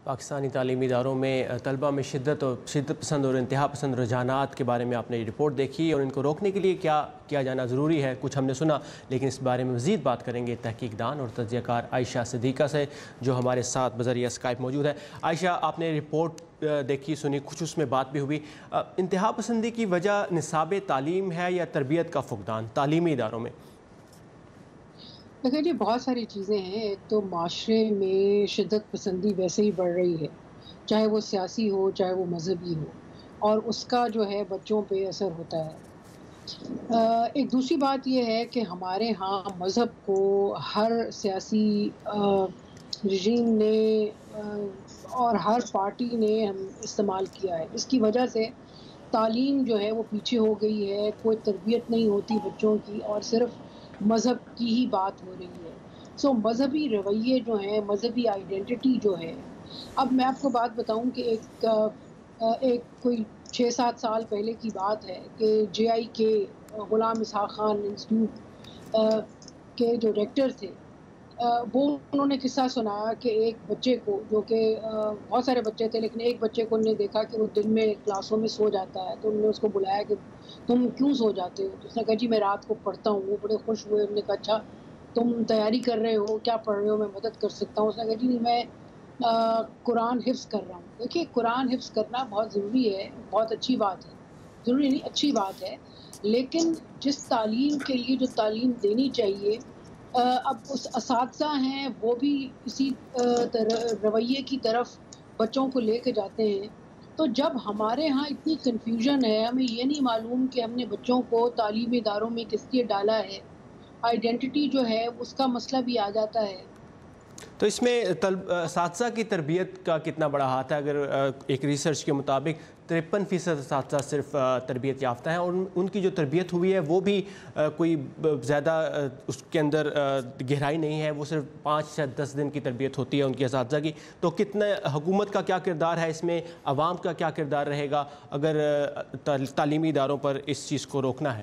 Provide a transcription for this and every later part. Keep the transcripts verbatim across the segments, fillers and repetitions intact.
پاکستانی تعلیمی اداروں میں طلبہ میں شدت اور شدت پسند اور انتہا پسند رجحانات کے بارے میں آپ نے یہ رپورٹ دیکھی اور ان کو روکنے کے لیے کیا کیا جانا ضروری ہے، کچھ ہم نے سنا، لیکن اس بارے میں مزید بات کریں گے تحقیق دان اور تجزیہ کار عائشہ صدیقہ سے، جو ہمارے ساتھ بذریعہ اسکائپ موجود ہے۔ عائشہ، آپ نے رپورٹ دیکھی سنی، کچھ اس میں بات بھی ہوئی، انتہا پسندی کی وجہ نصاب تعلیم ہے یا تربیت کا فقدان تعلیمی اداروں میں؟ دیکھیں جی، بہت ساری چیزیں ہیں۔ ایک تو معاشرے میں شدت پسندی ویسے ہی بڑھ رہی ہے، چاہے وہ سیاسی ہو چاہے وہ مذہبی ہو، اور اس کا جو ہے بچوں پہ اثر ہوتا ہے۔ ایک دوسری بات یہ ہے کہ ہمارے ہاں مذہب کو ہر سیاسی رژیم نے اور ہر پارٹی نے ہم استعمال کیا ہے، جس کی وجہ سے تعلیم جو ہے وہ پیچھے ہو گئی ہے، کوئی تربیت نہیں ہوتی بچوں کی، اور صرف مذہب کی ہی بات ہو رہی ہے۔ سو مذہبی رویے جو ہیں، مذہبی آئیڈینٹی جو ہے، اب میں آپ کو بات بتاؤں کہ ایک ایک کوئی چھ سات سال پہلے کی بات ہے کہ جے آئی کے غلام اسحاق خان انسٹیٹیوٹ کے جو ریکٹر تھے، وہ انہوں نے قصہ سنایا کہ ایک بچے کو، جو کہ بہت سارے بچے تھے لیکن ایک بچے کو انہوں نے دیکھا کہ وہ دن میں کلاسوں میں سو جاتا ہے، تو انہوں نے اس کو بلایا کہ تم کیوں سو جاتے ہو؟ تو اس نے کہا جی میں رات کو پڑھتا ہوں۔ وہ بڑے خوش ہوئے، انہوں نے کہا اچھا تم تیاری کر رہے ہو، کیا پڑھ رہے ہو، میں مدد کر سکتا ہوں؟ اس نے کہا جی میں قرآن حفظ کر رہا ہوں۔ دیکھیے، قرآن حفظ کرنا بہت ضروری ہے، بہت اچھی بات ہے، ضروری نہیں اچھی بات ہے، لیکن جس تعلیم کے لیے جو تعلیم دینی چاہیے، اب اس اساتذہ ہیں وہ بھی اسی رویے کی طرف بچوں کو لے کے جاتے ہیں۔ تو جب ہمارے ہاں اتنی کنفیوژن ہے، ہمیں یہ نہیں معلوم کہ ہم نے بچوں کو تعلیمی اداروں میں کس لیے ڈالا ہے، آئیڈینٹی جو ہے اس کا مسئلہ بھی آ جاتا ہے۔ تو اس میں اساتذہ کی تربیت کا کتنا بڑا ہاتھ ہے؟ اگر ایک ریسرچ کے مطابق ترپن فیصد اساتذہ صرف تربیت یافتہ ہیں، اور ان کی جو تربیت ہوئی ہے وہ بھی کوئی زیادہ اس کے اندر گہرائی نہیں ہے، وہ صرف پانچ سے دس دن کی تربیت ہوتی ہے ان کی اساتذہ کی۔ تو کتنا حکومت کا کیا کردار ہے اس میں، عوام کا کیا کردار رہے گا اگر تعلیمی اداروں پر اس چیز کو روکنا ہے؟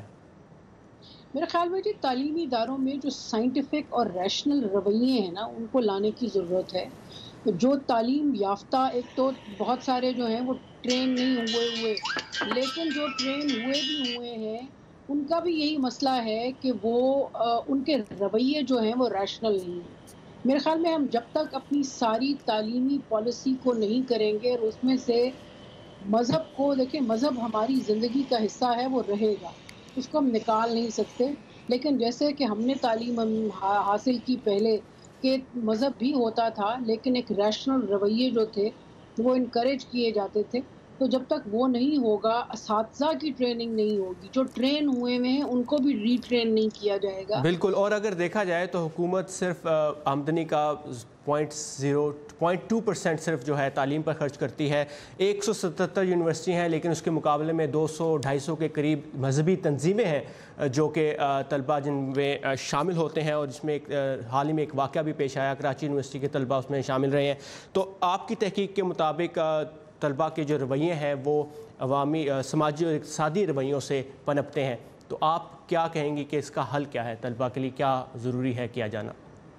میرے خیال میں جی تعلیمی اداروں میں جو سائنٹیفک اور ریشنل رویے ہیں نا، ان کو لانے کی ضرورت ہے۔ جو تعلیم یافتہ، ایک تو بہت سارے جو ہیں وہ ٹرین نہیں ہوئے ہوئے لیکن جو ٹرین ہوئے بھی ہوئے ہیں ان کا بھی یہی مسئلہ ہے کہ وہ ان کے رویے جو ہیں وہ ریشنل نہیں ہیں۔ میرے خیال میں ہم جب تک اپنی ساری تعلیمی پالیسی کو نہیں کریں گے اور اس میں سے مذہب کو دیکھیں، مذہب ہماری زندگی کا حصہ ہے، وہ رہے گا، اس کو ہم نکال نہیں سکتے۔ لیکن جیسے کہ ہم نے تعلیم حاصل کی پہلے کہ مذہب بھی ہوتا تھا لیکن ایک ریشنل رویے جو تھے وہ انکریج کیے جاتے تھے، تو جب تک وہ نہیں ہوگا، اساتذہ کی ٹریننگ نہیں ہوگی، جو ٹرین ہوئے ہوئے ہیں ان کو بھی ری ٹرین نہیں کیا جائے گا۔ بالکل، اور اگر دیکھا جائے تو حکومت صرف آمدنی کا point zero point two percent صرف جو ہے تعلیم پر خرچ کرتی ہے۔ ایک سو ستتر یونیورسٹی ہیں لیکن اس کے مقابلے میں دو سو ڈھائی سو کے قریب مذہبی تنظیمیں ہیں جو کہ طلبہ جن میں شامل ہوتے ہیں، اور جس میں ایک حال ہی میں ایک واقعہ بھی پیش آیا، کراچی یونیورسٹی کے طلبہ اس میں شامل رہے ہیں۔ تو آپ کی تحقیق کے مطابق طلبہ کے جو رویے ہیں وہ عوامی سماجی اور اقتصادی رویوں سے پنپتے ہیں، تو آپ کیا کہیں گی کہ اس کا حل کیا ہے؟ طلبہ کے لیے کیا ضروری ہے کیا جانا؟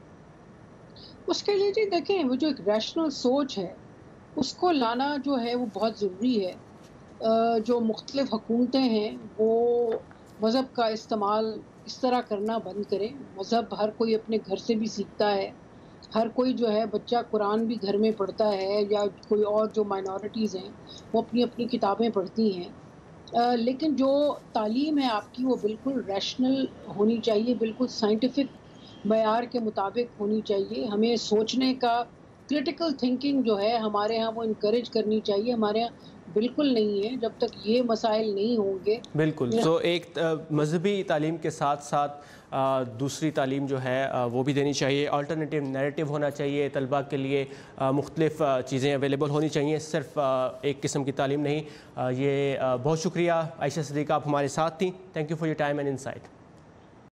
اس کے لیے جی دیکھیں، وہ جو ایک ریشنل سوچ ہے اس کو لانا جو ہے وہ بہت ضروری ہے۔ جو مختلف حکومتیں ہیں وہ مذہب کا استعمال اس طرح کرنا بند کریں۔ مذہب ہر کوئی اپنے گھر سے بھی سیکھتا ہے، ہر کوئی جو ہے بچہ قرآن بھی گھر میں پڑھتا ہے، یا کوئی اور جو مائنورٹیز ہیں وہ اپنی اپنی کتابیں پڑھتی ہیں، لیکن جو تعلیم ہے آپ کی وہ بالکل ریشنل ہونی چاہیے، بالکل سائنٹیفک معیار کے مطابق ہونی چاہیے۔ ہمیں سوچنے کا، کریٹیکل تھنکنگ جو ہے ہمارے ہاں وہ انکریج کرنی چاہیے، ہمارے ہاں بالکل نہیں ہے۔ جب تک یہ مسائل نہیں ہوں گے، بالکل، تو ایک مذہبی تعلیم کے ساتھ ساتھ دوسری تعلیم جو ہے وہ بھی دینی چاہیے، آلٹرنیٹیو نیریٹو ہونا چاہیے، طلبہ کے لیے مختلف چیزیں اویلیبل ہونی چاہیے، صرف ایک قسم کی تعلیم نہیں۔ یہ بہت شکریہ عائشہ صدیقہ، آپ ہمارے ساتھ تھیں۔ Thank you for your time and insight.